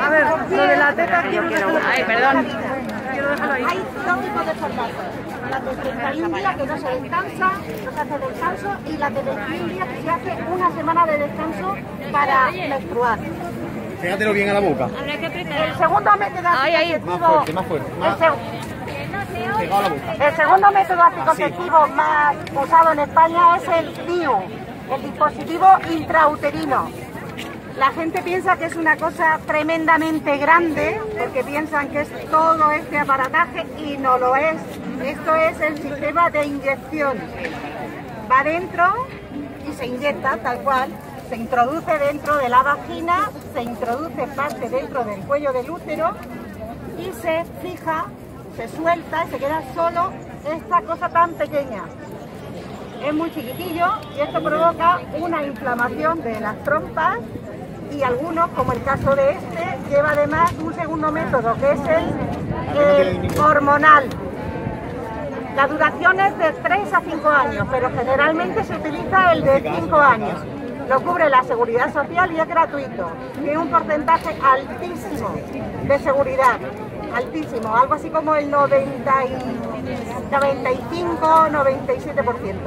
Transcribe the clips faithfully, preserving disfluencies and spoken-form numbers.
A ver, lo de la teta quiero dejarlo. Ay, perdón. Quiero dejarlo ahí. Hay dos tipos de formatos. La de treinta y un días que no se descansa, no se hace descanso, y la de veintiún días que se hace una semana de descanso para menstruar. Pégatelo bien a la boca. Habrá que apretar. El segundo método Ay, ay. anticonceptivo... Más fuerte, más fuerte. Más El, seg- pegado a la boca. el segundo método anticonceptivo más usado en España es el D I U, el dispositivo intrauterino. La gente piensa que es una cosa tremendamente grande, porque piensan que es todo este aparataje y no lo es. Esto es el sistema de inyección. Va dentro y se inyecta tal cual. Se introduce dentro de la vagina, se introduce parte dentro del cuello del útero y se fija, se suelta y se queda solo esta cosa tan pequeña. Es muy chiquitillo y esto provoca una inflamación de las trompas, y algunos, como el caso de este, lleva además un segundo método que es el, el hormonal. La duración es de tres a cinco años, pero generalmente se utiliza el de cinco años. Lo cubre la Seguridad Social y es gratuito. Tiene un porcentaje altísimo de seguridad, altísimo, algo así como el noventa y, noventa y cinco, noventa y siete por ciento.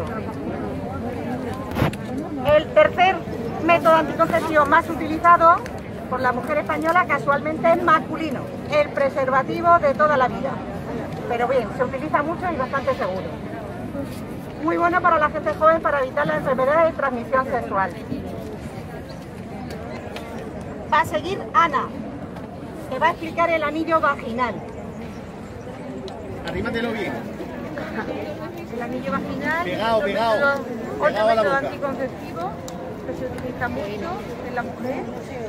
El tercer método anticonceptivo más utilizado por la mujer española casualmente es masculino, el preservativo de toda la vida. Pero bien, se utiliza mucho y bastante seguro. Muy bueno para la gente joven para evitar las enfermedades de transmisión sexual. Va a seguir Ana, que va a explicar el anillo vaginal. Arrímatelo bien. El anillo vaginal, Pegado, otro pegado, método, pegado otro a la método boca. anticonceptivo que se utiliza mucho en la mujer.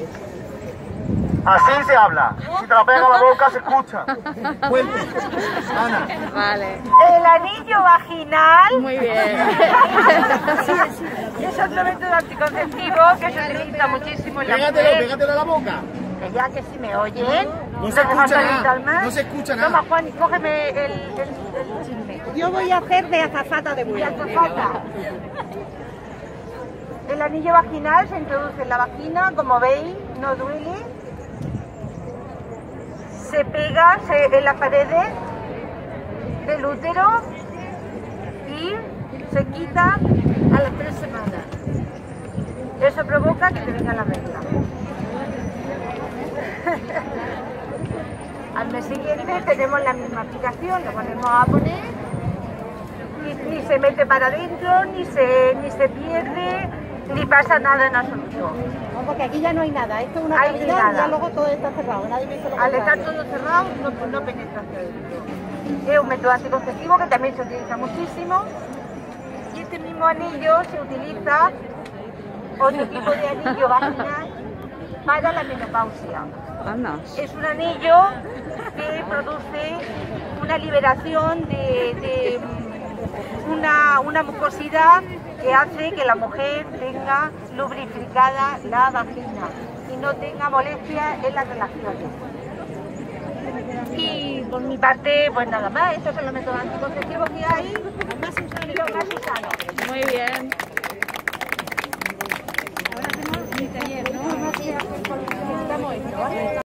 Así se habla. Si te la pega a la boca, se escucha. Fuerte. Ana. Vale. El anillo vaginal Muy bien. es otro método anticonceptivo que se utiliza muchísimo en la Pégatelo, mujer. pégatelo a la boca. Que ya que si me oyen, No se me escucha falta nada. más. No se escucha Toma, nada. Juan, cógeme el, el, el chisme. Yo voy a hacer de azafata de Y vuelo. azafata. El anillo vaginal se introduce en la vagina, como veis, no duele. Se pega se, en las paredes del útero y se quita a las tres semanas. Eso provoca que te venga la regla. Al mes siguiente tenemos la misma aplicación, lo ponemos a poner y ni se mete para adentro, ni se, ni se pierde, ni pasa nada en absoluto. No, porque aquí ya no hay nada, esto es una Ahí cavidad nada. y ya luego todo está cerrado, nadie me dice lo Al estar contrario. todo cerrado, no, no penetra hacia adentro. Es un método anticonceptivo que también se utiliza muchísimo. Y este mismo anillo se utiliza, otro tipo de anillo vaginal, para la menopausia. Anda. Es un anillo que produce una liberación de, de una, una mucosidad que hace que la mujer tenga lubrificada la vagina y no tenga molestia en las relaciones. Y por mi parte, pues nada más, estos son los métodos anticonceptivos que hay, los más usados y los más usados. Muy bien. Ahora hacemos mi taller, ¿no? Necesitamos esto, ¿vale?